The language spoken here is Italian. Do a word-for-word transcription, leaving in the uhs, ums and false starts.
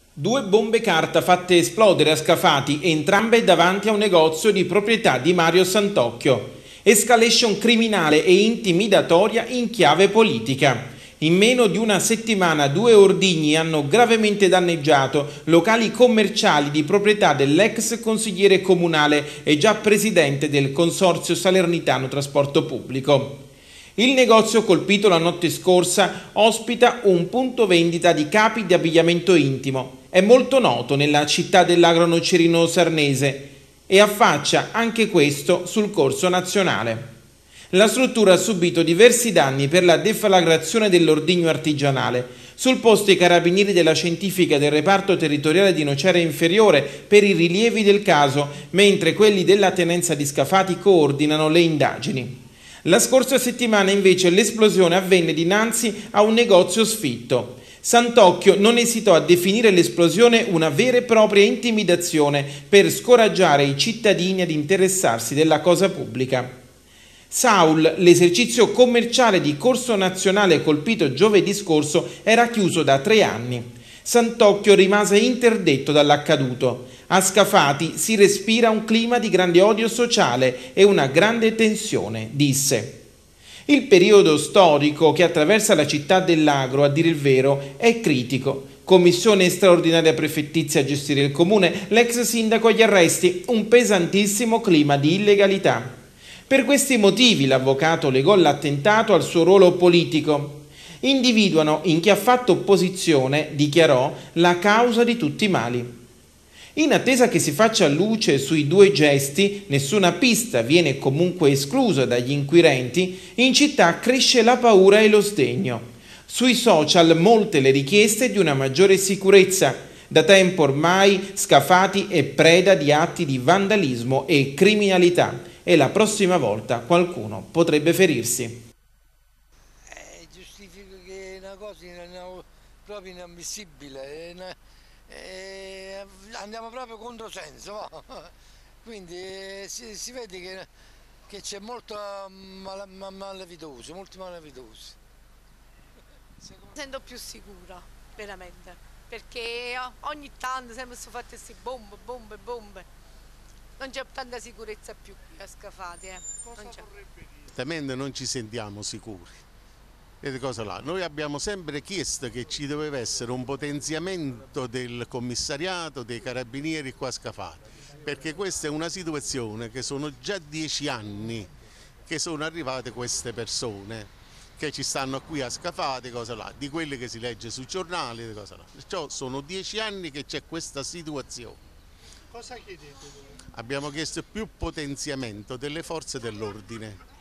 Due bombe carta fatte esplodere a Scafati, entrambe davanti a un negozio di proprietà di Mario Santocchio. Escalation criminale e intimidatoria in chiave politica. In meno di una settimana due ordigni hanno gravemente danneggiato locali commerciali di proprietà dell'ex consigliere comunale e già presidente del Consorzio Salernitano Trasporto Pubblico. Il negozio colpito la notte scorsa ospita un punto vendita di capi di abbigliamento intimo. È molto noto nella città dell'agro-nocerino sarnese e affaccia anche questo sul corso nazionale. La struttura ha subito diversi danni per la deflagrazione dell'ordigno artigianale. Sul posto i carabinieri della scientifica del reparto territoriale di Nocera Inferiore per i rilievi del caso, mentre quelli della tenenza di Scafati coordinano le indagini. La scorsa settimana invece l'esplosione avvenne dinanzi a un negozio sfitto. Santocchio non esitò a definire l'esplosione una vera e propria intimidazione per scoraggiare i cittadini ad interessarsi della cosa pubblica. Saul, l'esercizio commerciale di Corso Nazionale colpito giovedì scorso, era chiuso da tre anni. Santocchio rimase interdetto dall'accaduto. A Scafati si respira un clima di grande odio sociale e una grande tensione, disse. Il periodo storico che attraversa la città dell'Agro, a dire il vero, è critico. Commissione straordinaria prefettizia a gestire il comune, l'ex sindaco agli arresti, un pesantissimo clima di illegalità. Per questi motivi l'avvocato legò l'attentato al suo ruolo politico. Individuano in chi ha fatto opposizione, dichiarò, la causa di tutti i mali. In attesa che si faccia luce sui due gesti, nessuna pista viene comunque esclusa dagli inquirenti, in città cresce la paura e lo sdegno. Sui social molte le richieste di una maggiore sicurezza. Da tempo ormai Scafati è preda di atti di vandalismo e criminalità e la prossima volta qualcuno potrebbe ferirsi. Eh, giustifico che è una cosa in, proprio inammissibile. È una... Eh, andiamo proprio controsenso, va? Quindi eh, si, si vede che, che c'è molta mal, mal, malavitosi, molti malavitosi. Mi sento più sicura, veramente, perché ogni tanto sempre sono fatte queste bombe, bombe, bombe. Non c'è tanta sicurezza più qui a Scafati. Eh. Cosa vorrebbe dire? Certamente non ci sentiamo sicuri. Cosa là? Noi abbiamo sempre chiesto che ci doveva essere un potenziamento del commissariato, dei carabinieri qua a Scafati, perché questa è una situazione che sono già dieci anni che sono arrivate queste persone che ci stanno qui a Scafati, cosa là, di quelle che si legge sui giornali, cosa là. Perciò sono dieci anni che c'è questa situazione. Cosa chiedete? Abbiamo chiesto più potenziamento delle forze dell'ordine.